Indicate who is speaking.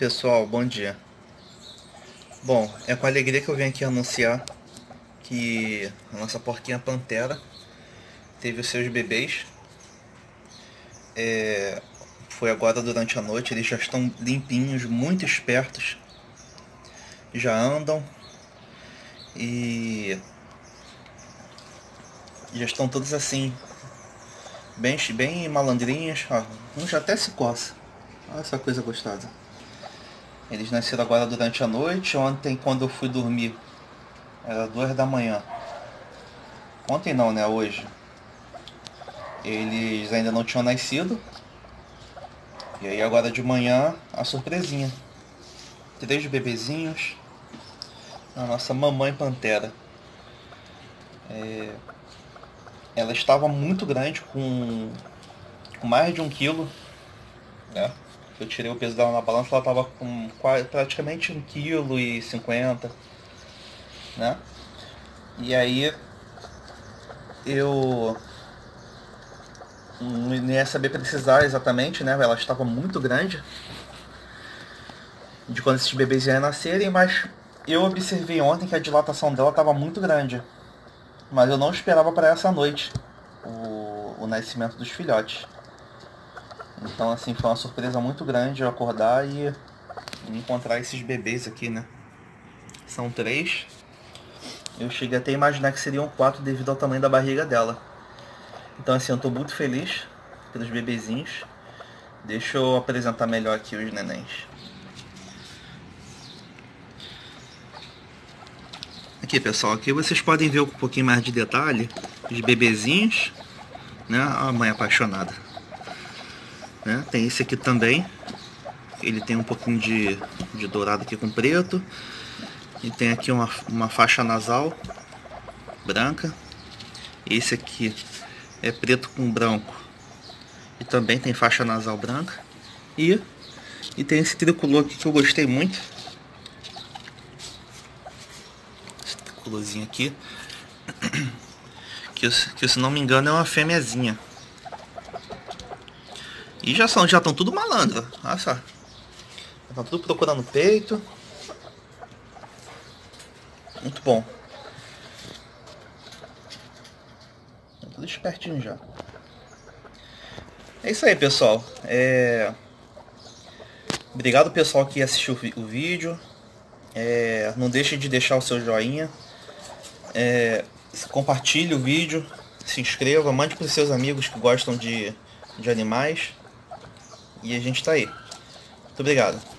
Speaker 1: Pessoal, bom dia. Bom, é com alegria que eu venho aqui anunciar que a nossa porquinha Pantera teve os seus bebês. Foi agora durante a noite, eles já estão limpinhos, muito espertos, já andam e já estão todos assim, bem malandrinhos. Ó, um já até se coça. Olha essa coisa gostosa. Eles nasceram agora durante a noite. Ontem, quando eu fui dormir, era 2 da manhã. Ontem não, né? Hoje. Eles ainda não tinham nascido. E aí agora de manhã, a surpresinha. 3 bebezinhos. A nossa mamãe Pantera. Ela estava muito grande, com mais de 1 quilo, né? Eu tirei o peso dela na balança, ela estava com praticamente 1,50 kg, né? E aí eu não ia saber precisar exatamente, né? Ela estava muito grande de quando esses bebês iam nascerem, mas eu observei ontem que a dilatação dela estava muito grande. Mas eu não esperava para essa noite o nascimento dos filhotes. Então assim, foi uma surpresa muito grande eu acordar e encontrar esses bebês aqui, né? São 3. Eu cheguei até a imaginar que seriam 4 devido ao tamanho da barriga dela. Então assim, eu tô muito feliz pelos bebezinhos. Deixa eu apresentar melhor aqui os nenéns. Aqui, pessoal, aqui vocês podem ver com um pouquinho mais de detalhe os bebezinhos, né? A mãe apaixonada, né? Tem esse aqui também. Ele tem um pouquinho de dourado aqui com preto. E tem aqui uma faixa nasal branca. Esse aqui é preto com branco e também tem faixa nasal branca. E tem esse tricolor aqui que eu gostei muito. Esse tricolorzinho aqui, que se não me engano é uma fêmeazinha. E já estão tudo malandro, olha só. Estão tudo procurando peito. Muito bom. Tá tudo espertinho já. É isso aí, pessoal. Obrigado, pessoal, que assistiu o vídeo. Não deixe de deixar o seu joinha. Compartilhe o vídeo. Se inscreva. Mande para os seus amigos que gostam de animais. E a gente tá aí. Muito obrigado.